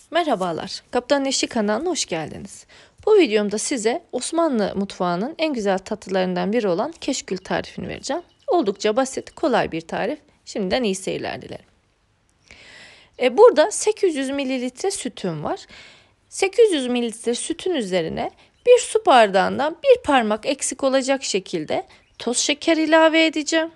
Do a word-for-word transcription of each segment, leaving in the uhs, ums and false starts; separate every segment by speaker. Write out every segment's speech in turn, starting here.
Speaker 1: Merhabalar, Kaptan Neşi kanalına hoş geldiniz. Bu videomda size Osmanlı mutfağının en güzel tatlılarından biri olan keşkül tarifini vereceğim. Oldukça basit, kolay bir tarif. Şimdiden iyi seyirler dilerim. E, burada sekiz yüz mililitre sütüm var. sekiz yüz mililitre sütün üzerine bir su bardağından bir parmak eksik olacak şekilde toz şeker ilave edeceğim.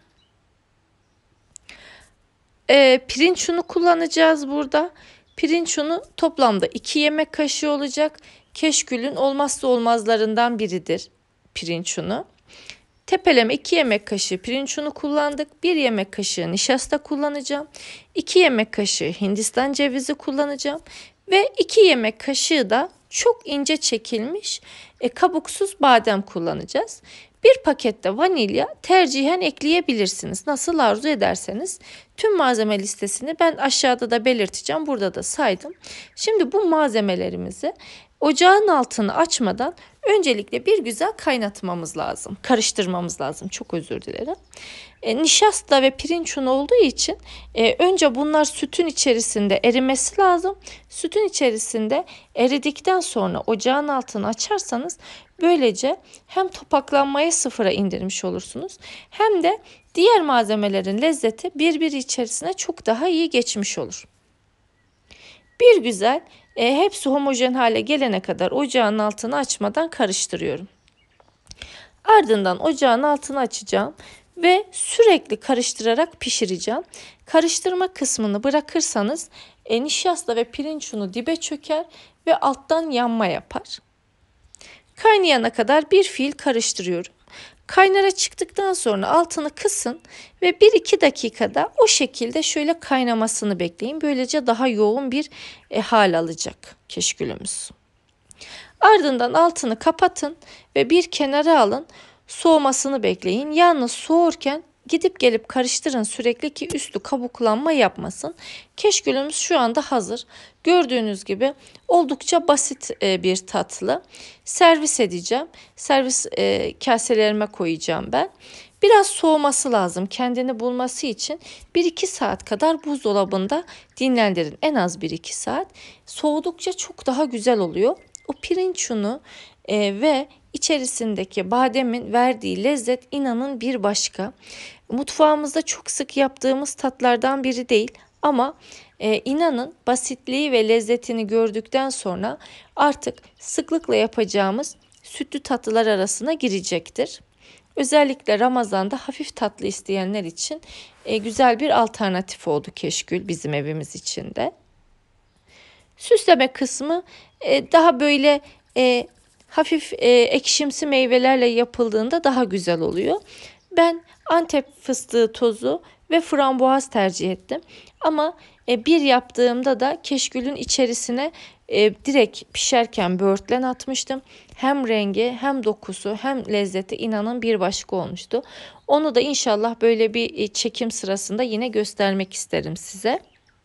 Speaker 1: E, pirinç unu kullanacağız burada. Pirinç unu toplamda iki yemek kaşığı olacak. Keşkülün olmazsa olmazlarından biridir pirinç unu. Tepeleme iki yemek kaşığı pirinç unu kullandık. bir yemek kaşığı nişasta kullanacağım. iki yemek kaşığı Hindistan cevizi kullanacağım. Ve iki yemek kaşığı da çok ince çekilmiş e, kabuksuz badem kullanacağız. Bir pakette vanilya tercihen ekleyebilirsiniz. Nasıl arzu ederseniz. Tüm malzeme listesini ben aşağıda da belirteceğim. Burada da saydım. Şimdi bu malzemelerimizi ocağın altını açmadan öncelikle bir güzel kaynatmamız lazım. Karıştırmamız lazım. Çok özür dilerim. E, nişasta ve pirinç unu olduğu için e, önce bunlar sütün içerisinde erimesi lazım. Sütün içerisinde eridikten sonra ocağın altını açarsanız böylece hem topaklanmayı sıfıra indirmiş olursunuz hem de diğer malzemelerin lezzeti birbiri içerisine çok daha iyi geçmiş olur. Bir güzel e, hepsi homojen hale gelene kadar ocağın altını açmadan karıştırıyorum. Ardından ocağın altını açacağım ve sürekli karıştırarak pişireceğim. Karıştırma kısmını bırakırsanız e, nişasta ve pirinç unu dibe çöker ve alttan yanma yapar. Kaynayana kadar bir fiil karıştırıyorum. Kaynara çıktıktan sonra altını kısın ve bir iki dakikada o şekilde şöyle kaynamasını bekleyin. Böylece daha yoğun bir e, hal alacak keşkülümüz. Ardından altını kapatın ve bir kenara alın. Soğumasını bekleyin. Yalnız soğurken gidip gelip karıştırın sürekli ki üstü kabuklanma yapmasın. Keşkülümüz şu anda hazır. Gördüğünüz gibi oldukça basit bir tatlı. Servis edeceğim. Servis e, kaselerime koyacağım ben. Biraz soğuması lazım. Kendini bulması için bir iki saat kadar buzdolabında dinlendirin. En az bir iki saat. Soğudukça çok daha güzel oluyor. O pirinç unu e, ve içerisindeki bademin verdiği lezzet inanın bir başka. Mutfağımızda çok sık yaptığımız tatlardan biri değil ama e, inanın basitliği ve lezzetini gördükten sonra artık sıklıkla yapacağımız sütlü tatlılar arasına girecektir. Özellikle Ramazan'da hafif tatlı isteyenler için e, güzel bir alternatif oldu keşkül bizim evimiz içinde. Süsleme kısmı e, daha böyle e, hafif e, ekşimsi meyvelerle yapıldığında daha güzel oluyor. Ben Antep fıstığı tozu ve frambuaz tercih ettim. Ama e, bir yaptığımda da keşkülün içerisine e, direkt pişerken böğürtlen atmıştım. Hem rengi hem dokusu hem lezzeti inanın bir başka olmuştu. Onu da inşallah böyle bir çekim sırasında yine göstermek isterim size.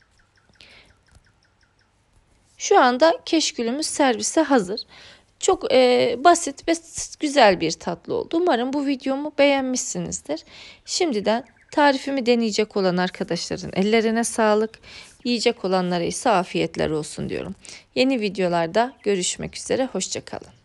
Speaker 1: Şu anda keşkülümüz servise hazır. Çok e, basit ve güzel bir tatlı oldu. Umarım bu videomu beğenmişsinizdir. Şimdiden tarifimi deneyecek olan arkadaşların ellerine sağlık. Yiyecek olanlara ise afiyetler olsun diyorum. Yeni videolarda görüşmek üzere. Hoşça kalın.